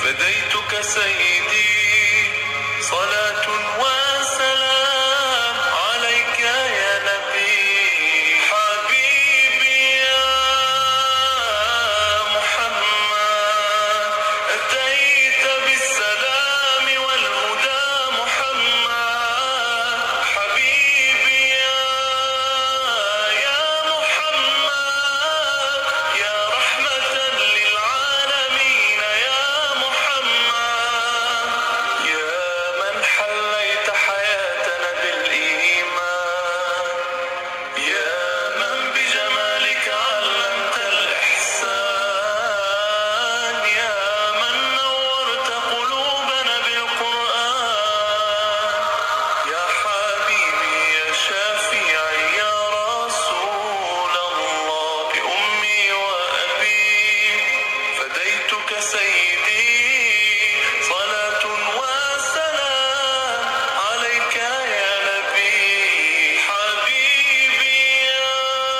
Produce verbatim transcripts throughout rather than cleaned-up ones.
فديتك سيدي صلاة وسلام عليك يا نبي حبيبي يا محمد أتيت بالسلام والهدى محمد حبيبي يا يا محمد يا رحمة للعالمين يا محمد يا من حليت حياتنا بالإيمان يا من بجمالك علمت الإحسان يا من نورت قلوبنا بالقرآن يا حبيبي يا شافعي يا رسول الله بأمي وأبي فديتك سيدي صلاة وسلام عليك يا نبي حبيبي يا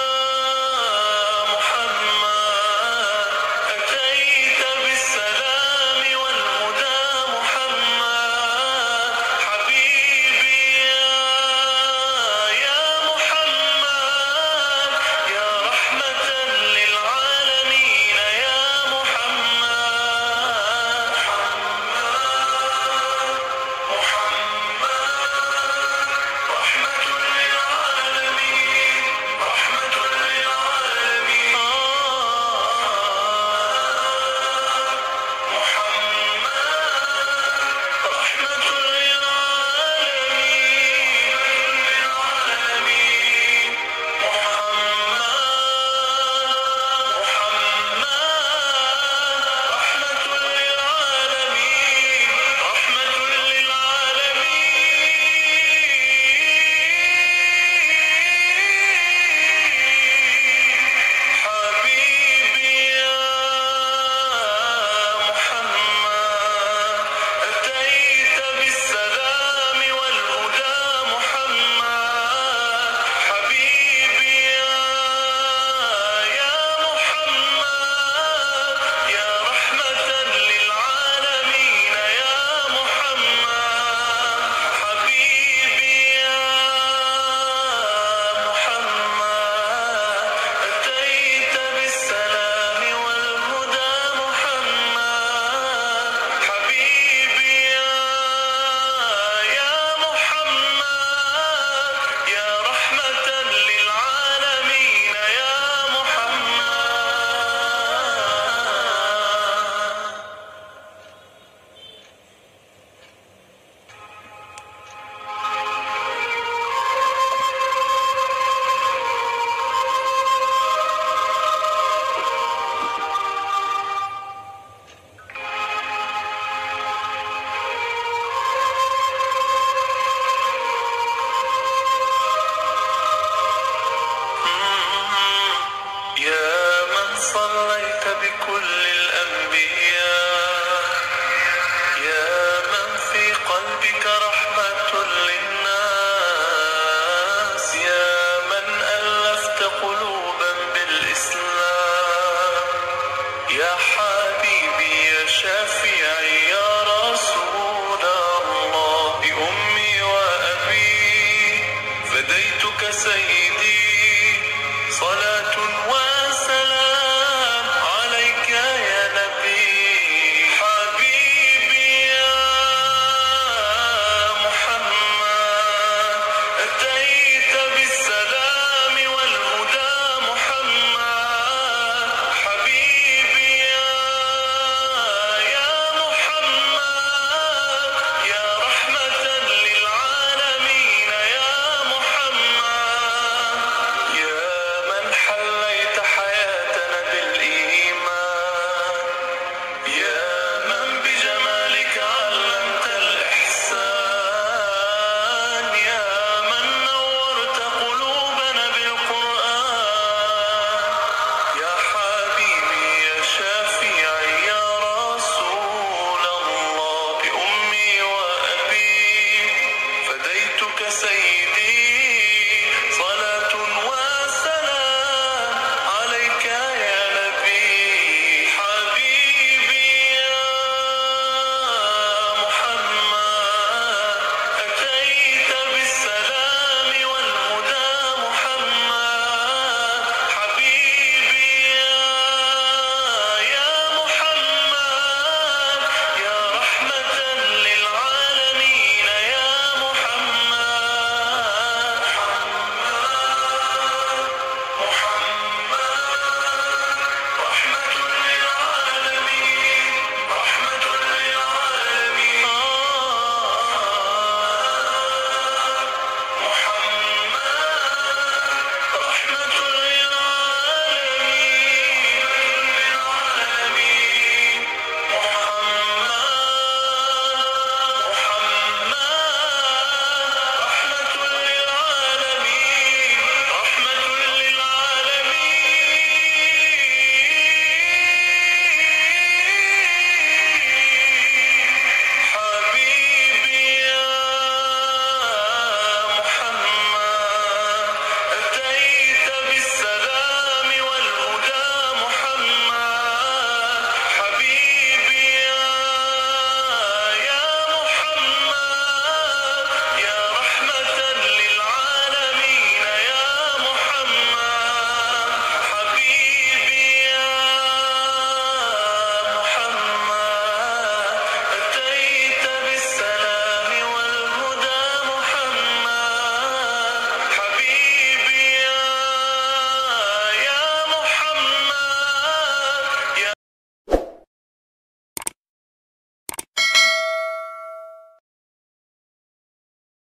محمد أتيت بالسلام والهدى محمد حبيبي يا يا محمد يا رحمة للعالمين يا محمد محمد رحمة للعالمين رحمة للعالمين محمد رحمة للعالمين حبيبي يا محمد أتيت بالسلام والهدى محمد حبيبي يا يا محمد يا رحمة للعالمين يا محمد حبيبي يا محمد أتيت بالسلام والهدى محمد حبيبي يا يا محمد يا رحمة للعالمين يا يا من صليت بكل الأنبياء يا من في قلبك رحمة للناس يا من ألفت قلوبا بالإسلام يا حبيبي يا شافعي